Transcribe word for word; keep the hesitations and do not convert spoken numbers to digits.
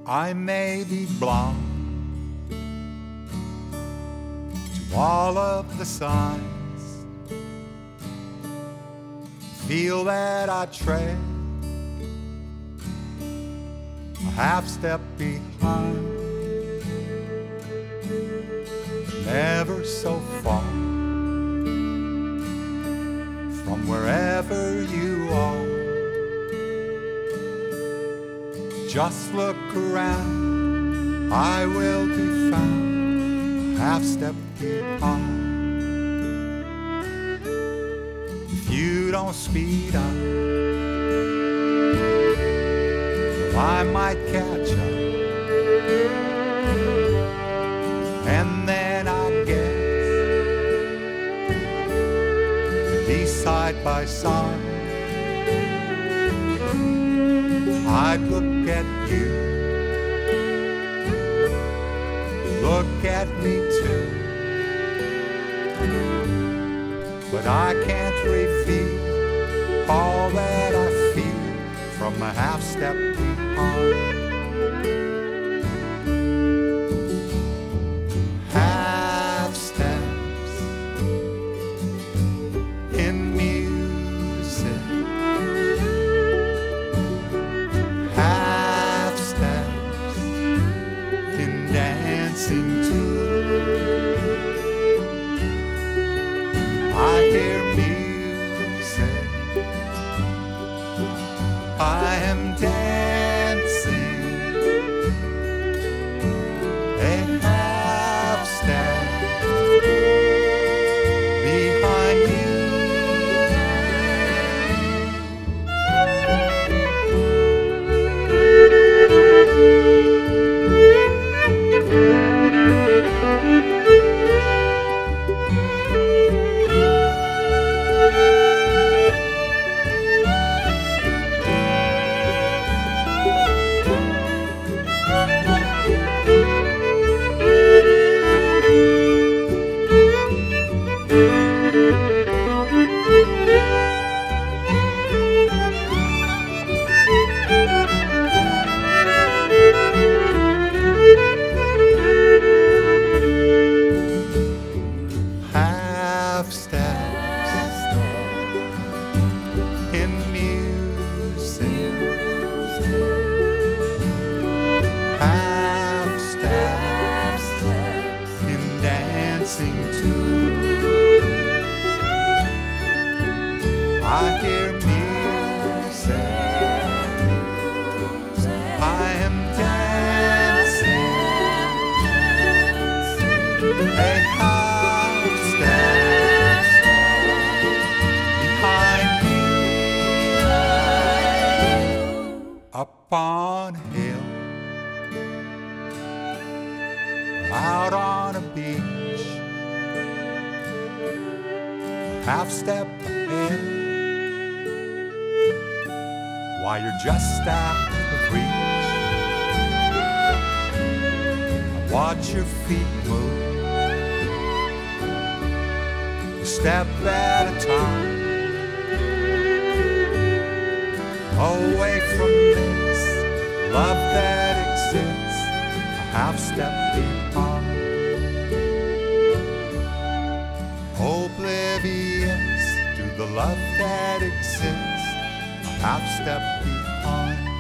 I may be blind to all of the signs, feel that I tread a half step behind, never so far from wherever you are. Just look around, I will be found a half step behind. If you don't speed up, well, I might catch up, and then I guess we'll be side by side. I'd look at you, look at me too, but I can't reveal all that I feel from a half step behind. Half steps in music, half steps in dancing too. I hear music, I am dancing a half step behind you. Half steps in music, half steps in dancing too. I hear music, I am dancing a half step behind you. Up on a hill, out on a beach, half step ahead, while you're just out of reach. Watch your feet move, a step at a time, away from this love that exists, a half step behind. Oblivious to the love that exists, a half step behind.